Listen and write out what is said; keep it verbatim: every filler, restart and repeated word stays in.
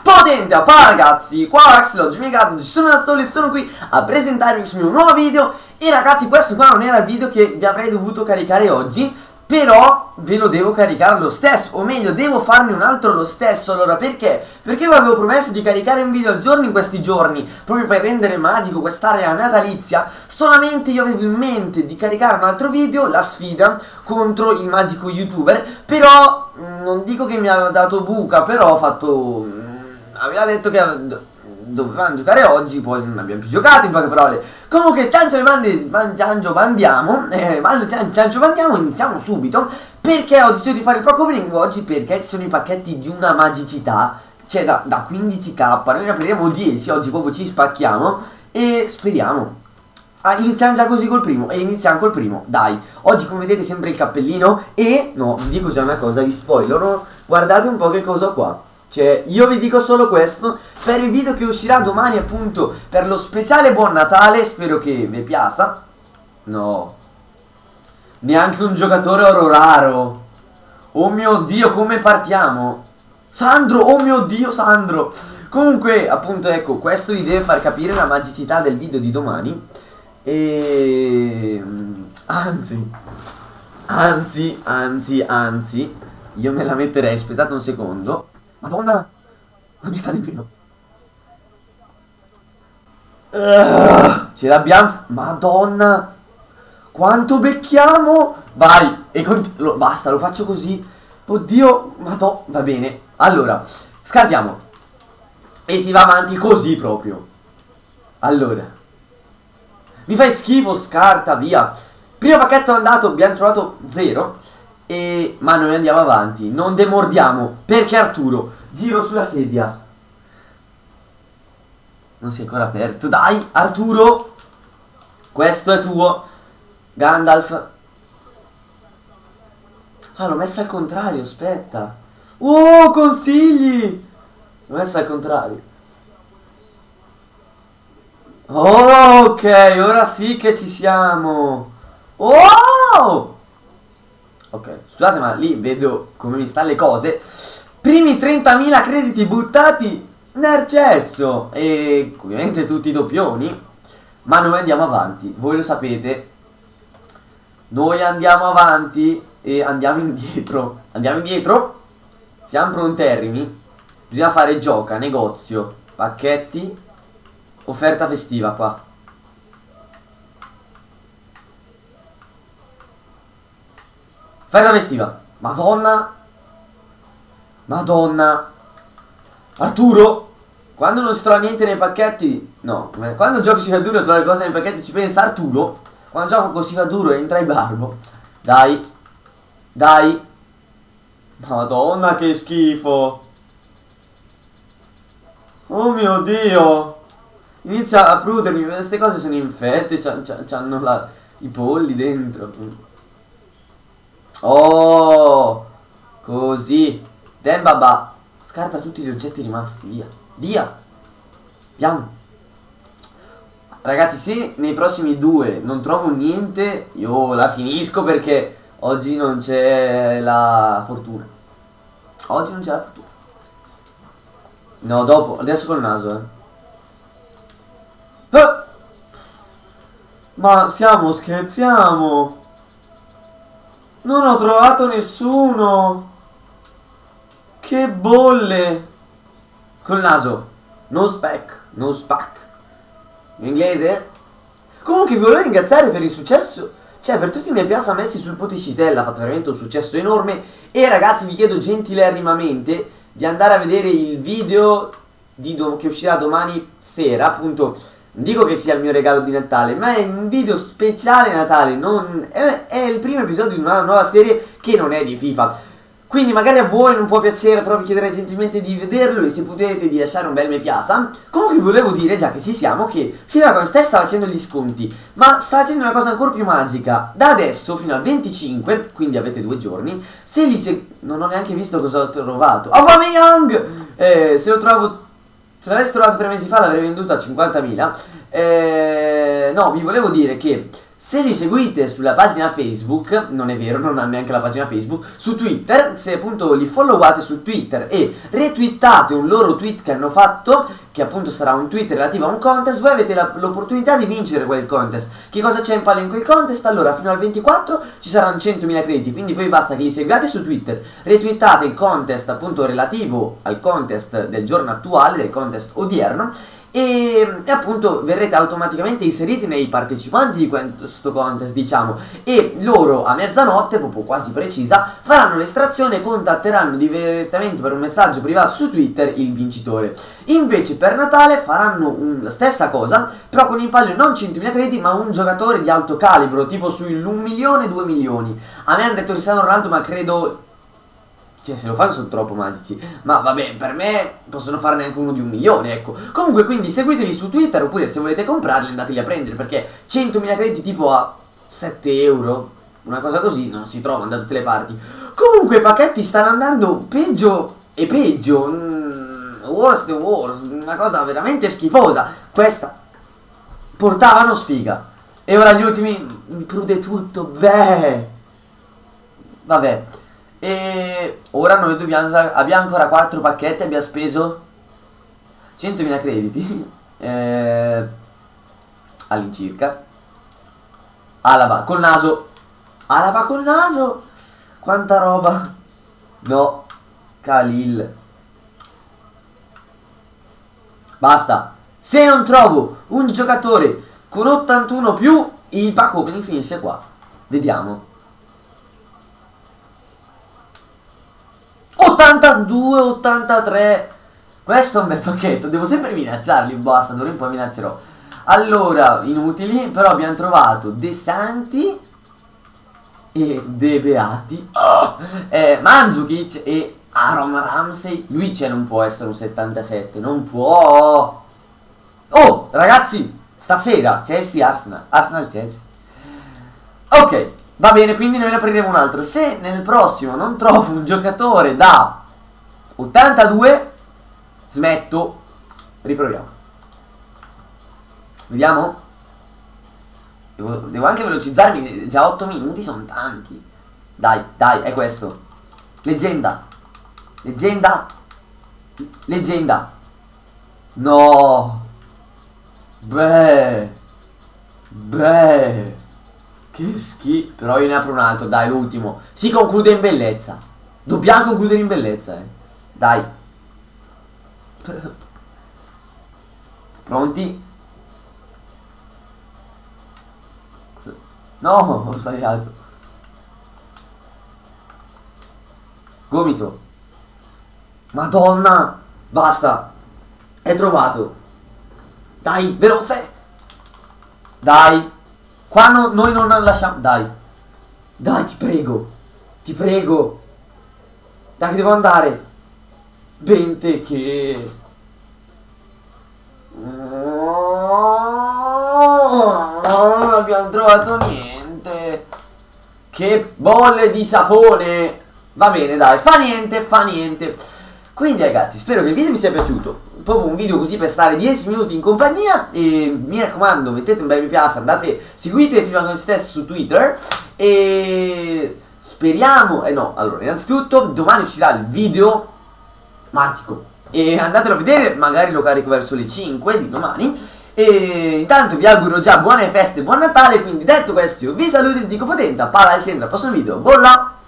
potente. A pa ragazzi, qua Axelodge Megato, ci sono Astoli e sono qui a presentarvi questo mio nuovo video. E ragazzi, questo qua non era il video che vi avrei dovuto caricare oggi, però ve lo devo caricare lo stesso, o meglio devo farne un altro lo stesso. Allora perché? Perché vi avevo promesso di caricare un video al giorno in questi giorni, proprio per rendere magico quest'area natalizia. Solamente io avevo in mente di caricare un altro video, la sfida contro il magico youtuber. Però non dico che mi aveva dato buca, però ho fatto... aveva detto che dovevamo giocare oggi, poi non abbiamo più giocato, in poche parole. Comunque ciancio le bande, ciancio bandiamo, eh, ciancio bandiamo, iniziamo subito. Perché ho deciso di fare il pack opening oggi? Perché ci sono i pacchetti di una magicità, cioè da, da quindici k, noi ne apriremo dieci, oggi proprio ci spacchiamo. E speriamo. Ah, iniziamo già così col primo, e iniziamo col primo, dai. Oggi come vedete sempre il cappellino, e no, vi dico già una cosa, vi spoilerò, guardate un po' che cosa ho qua. Cioè, io vi dico solo questo per il video che uscirà domani, appunto, per lo speciale Buon Natale. Spero che vi piaccia. No, neanche un giocatore oro raro. Oh mio Dio, come partiamo? Sandro, oh mio Dio, Sandro. Comunque, appunto, ecco, questo vi deve far capire la magicità del video di domani. E... Anzi, anzi, anzi, anzi, io me la metterei, aspettate un secondo. Madonna, non mi sta nemmeno. Uh, ce l'abbiamo. Madonna, quanto becchiamo. Vai, e lo, basta, lo faccio così. Oddio, madonna, va bene. Allora, scartiamo. E si va avanti così proprio. Allora, mi fai schifo, scarta, via. Primo pacchetto andato, abbiamo trovato zero. E... ma noi andiamo avanti, non demordiamo, perché Arturo, giro sulla sedia. Non si è ancora aperto, dai Arturo, questo è tuo. Gandalf. Ah, l'ho messa al contrario, aspetta. Oh, consigli. L'ho messa al contrario. Oh, ok, ora sì che ci siamo. Oh! Ok, scusate ma lì vedo come mi stanno le cose. Primi trentamila crediti buttati nel cesso. E ovviamente tutti i doppioni. Ma noi andiamo avanti, voi lo sapete. Noi andiamo avanti e andiamo indietro. Andiamo indietro. Siamo pronterrimi. Bisogna fare gioca, negozio, pacchetti, offerta festiva qua. Offerta festiva. Madonna. Madonna. Arturo, quando non si trova niente nei pacchetti, no, quando giochi si fa duro e trova le cose nei pacchetti ci pensa Arturo. Quando gioco si fa duro e entra in barbo. Dai. Dai. Madonna che schifo. Oh mio Dio. Inizia a prudermi. Queste cose sono infette. C'hanno la, i polli dentro. Oh, così. Dembaba, scarta tutti gli oggetti rimasti, via. Via. Andiamo. Ragazzi, se nei prossimi due non trovo niente, io la finisco perché oggi non c'è la fortuna. Oggi non c'è la fortuna. No, dopo, adesso col naso, eh. eh. Ma stiamo scherziamo. Non ho trovato nessuno. Che bolle. Col naso. No spec. No spac. In inglese. Comunque vi volevo ringraziare per il successo. Cioè per tutti i miei piazza messi sul Poticitella. Ha fatto veramente un successo enorme. E ragazzi vi chiedo gentilerimamente di andare a vedere il video di che uscirà domani sera. Appunto, non dico che sia il mio regalo di Natale, ma è un video speciale Natale. Non, è, è il primo episodio di una nuova serie che non è di FIFA. Quindi magari a voi non può piacere, però vi chiederei gentilmente di vederlo e se potete di lasciare un bel mi piace. Comunque volevo dire, già che ci siamo, che FIFA con te sta facendo gli sconti, ma sta facendo una cosa ancora più magica. Da adesso fino al venticinque, quindi avete due giorni, se li se... non ho neanche visto cosa ho trovato. Aubameyang! Eh, se lo trovo... Se l'avessi trovato tre mesi fa l'avrei venduto a cinquantamila. Eh, no, vi volevo dire che Se li seguite sulla pagina Facebook, non è vero, non ha neanche la pagina Facebook, su Twitter, se appunto li followate su Twitter e retweetate un loro tweet che hanno fatto, che appunto sarà un tweet relativo a un contest, voi avete l'opportunità di vincere quel contest. Che cosa c'è in palio in quel contest? Allora, fino al ventiquattro ci saranno centomila crediti, quindi voi basta che li seguiate su Twitter, retweetate il contest appunto relativo al contest del giorno attuale, del contest odierno, E, e appunto verrete automaticamente inseriti nei partecipanti di questo contest, diciamo, e loro a mezzanotte, proprio quasi precisa, faranno l'estrazione e contatteranno direttamente per un messaggio privato su Twitter il vincitore. Invece per Natale faranno un, la stessa cosa, però con in palio non centomila crediti ma un giocatore di alto calibro, tipo sui un milione, due milioni. A me hanno detto Cristiano Ronaldo, ma credo... Cioè, se lo fanno sono troppo magici. Ma vabbè, per me possono farne anche uno di un milione, ecco. Comunque, quindi seguiteli su Twitter, oppure se volete comprarli andateli a prendere, perché centomila crediti tipo a sette euro, una cosa così, non si trovano da tutte le parti. Comunque i pacchetti stanno andando peggio e peggio. Mm, worst and worst, una cosa veramente schifosa. Questa portavano sfiga. E ora gli ultimi, mi prude tutto, beh. Vabbè. E ora noi dobbiamo, abbiamo ancora quattro pacchetti, abbiamo speso centomila crediti eh, all'incirca. Alaba col naso, Alaba col naso, quanta roba. No, Khalil. Basta. Se non trovo un giocatore con ottantuno più, il pack opening finisce qua. Vediamo. ottantadue, ottantatré. Questo è un bel pacchetto. Devo sempre minacciarli. Basta, d'ora in poi minaccerò. Allora, inutili. Però abbiamo trovato De Santi e De Beati, oh! eh, Mandzukic e Aaron Ramsey. Lui c'è, non può essere un settantasette. Non può. Oh, ragazzi, stasera Chelsea-Arsenal. Arsenal-Chelsea. Ok. Va bene, quindi noi ne prendiamo un altro. Se nel prossimo non trovo un giocatore da ottantadue, smetto. Riproviamo. Vediamo. Devo, devo anche velocizzarmi. Già otto minuti sono tanti. Dai, dai, è questo. Leggenda. Leggenda. Leggenda. No. Beh. Beh. Che schifo. Però io ne apro un altro, dai, l'ultimo. Si conclude in bellezza. Dobbiamo concludere in bellezza, eh. Dai. Pronti? No, ho sbagliato. Gomito. Madonna. Basta. È trovato. Dai, veloce. Dai. Qua no, noi non lasciamo. Dai. Dai, ti prego. Ti prego. Dai, che devo andare. Bente che. Non abbiamo trovato niente. Che bolle di sapone. Va bene, dai. Fa niente, fa niente. Quindi ragazzi, spero che il video vi sia piaciuto. Proprio un video così per stare dieci minuti in compagnia. E mi raccomando, mettete un bel mi piace, andate, seguite Fifa stesso su Twitter. E speriamo, eh no, allora innanzitutto domani uscirà il video magico e andatelo a vedere, magari lo carico verso le cinque di domani. E intanto vi auguro già buone feste e buon Natale. Quindi detto questo io vi saluto e vi dico potente, palla e sempre al prossimo video, bolla!